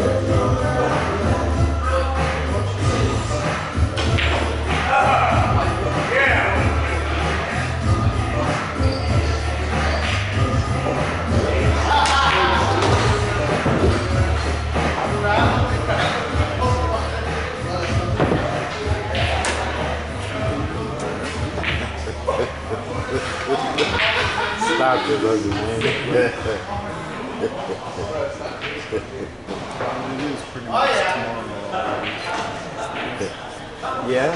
Stop it, ugly man. Yeah?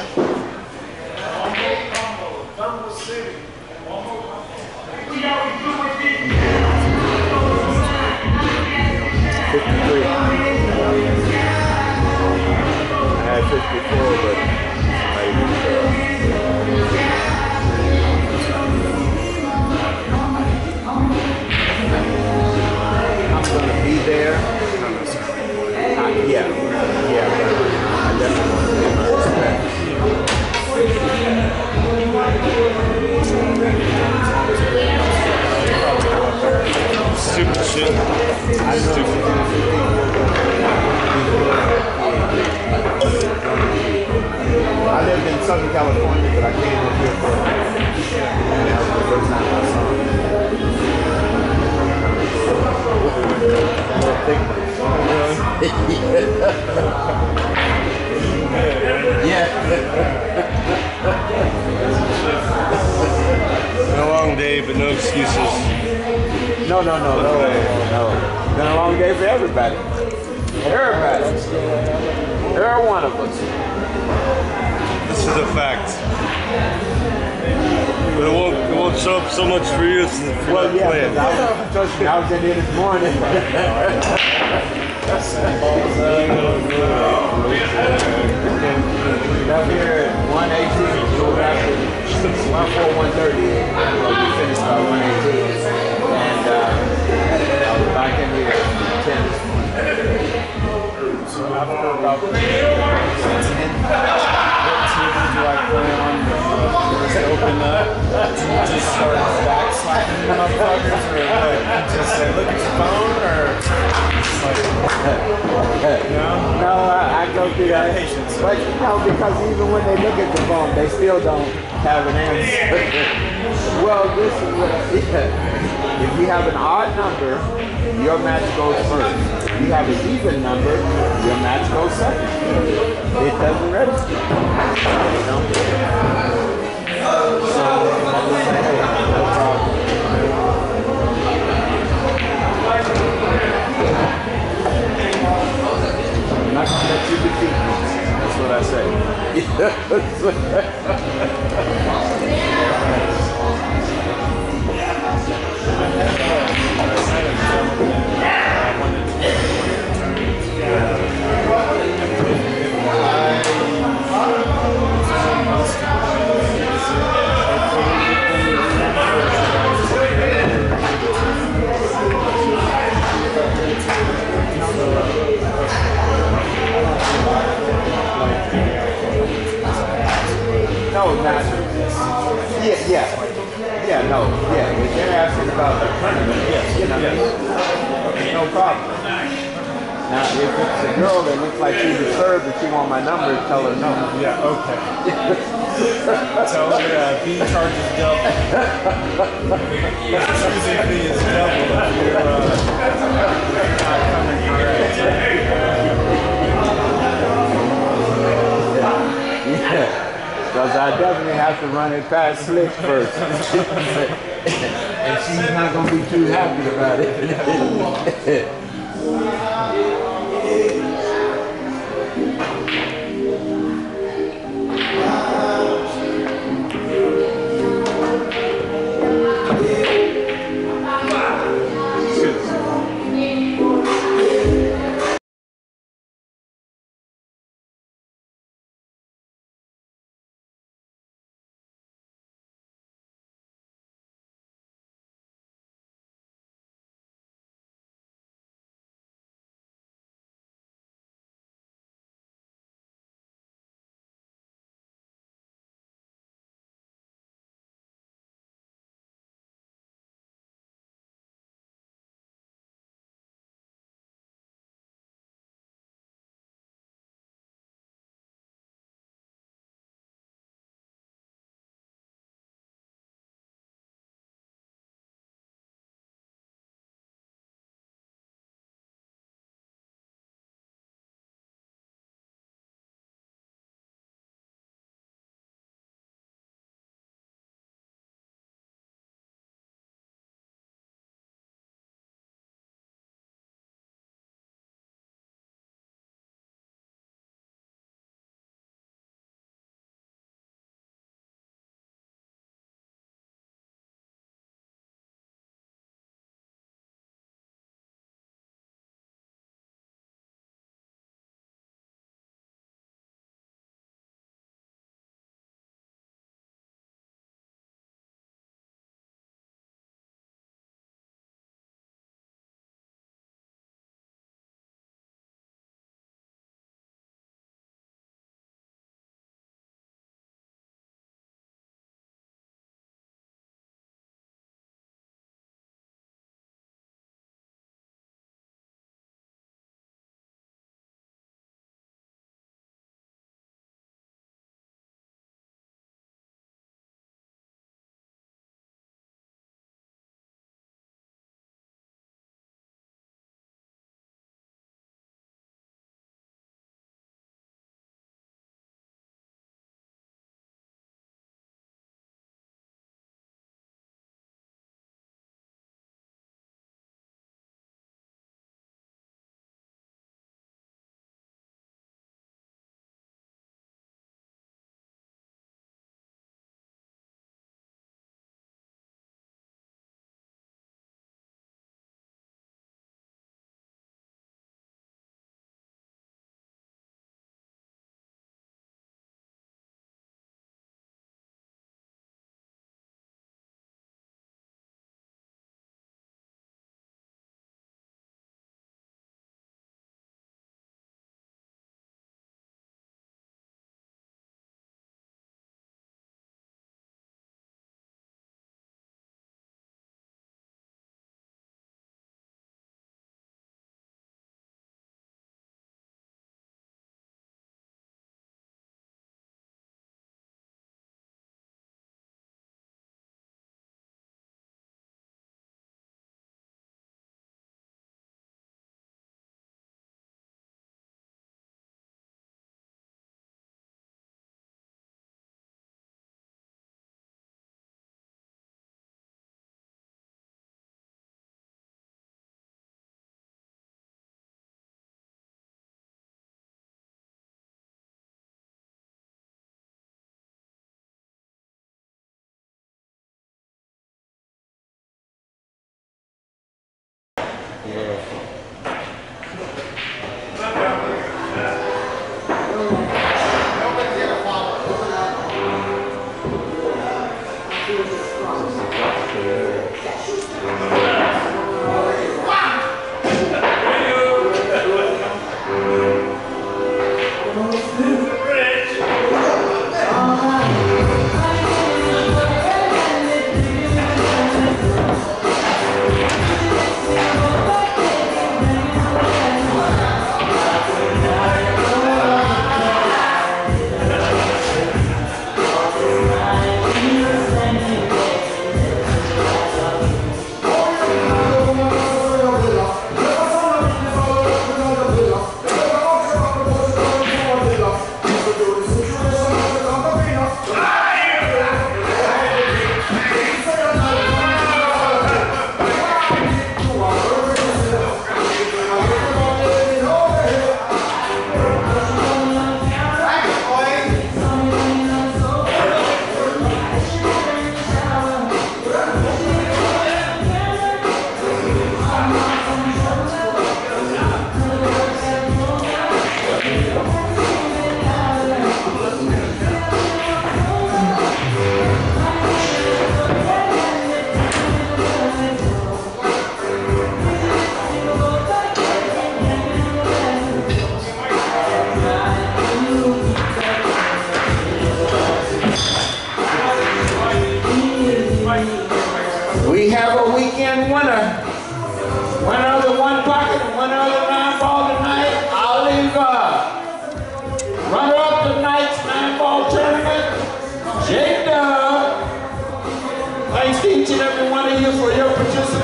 I had 54, but I'm gonna be there. Yeah, but I definitely want to pay my respect. Stupid shit. Stupid. I lived in Southern California, but I came up here for and that was the first time I saw him. Yeah. Been a long day, but no excuses. No. Been a long day for everybody. Everybody. Every one of us. This is a fact. But it won't show up so much for you if you're not playing. I was in here this morning. Up here at 118, so after 1:30. We finished by 118. And I was back in here at 10 this morning. So after about 10, what TV do I play on? Just open up, just start backslapping you motherfuckers, or what? Just say, look at your phone, or just like, no, I go through that. But you know, because even when they look at the phone, they still don't have an answer. Well, this is what if you have an odd number, your match goes first. If you have an even number, your match goes second. It doesn't register. You know? So, I just say, hey, no problem. I'm not going to let you defeat me. That's what I No, not. Yeah. If they're asking about the tournament, yes, you know, no problem. Now, if it's a girl that looks like she disturbed and she wants my number, tell her no. Yeah, okay. Tell her fee charge is double. Choosing fee is double if you're not coming correct. Yeah. Because I definitely have to run it past Slick first. And she's not going to be too happy about it.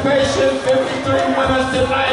participation. 53 winners tonight.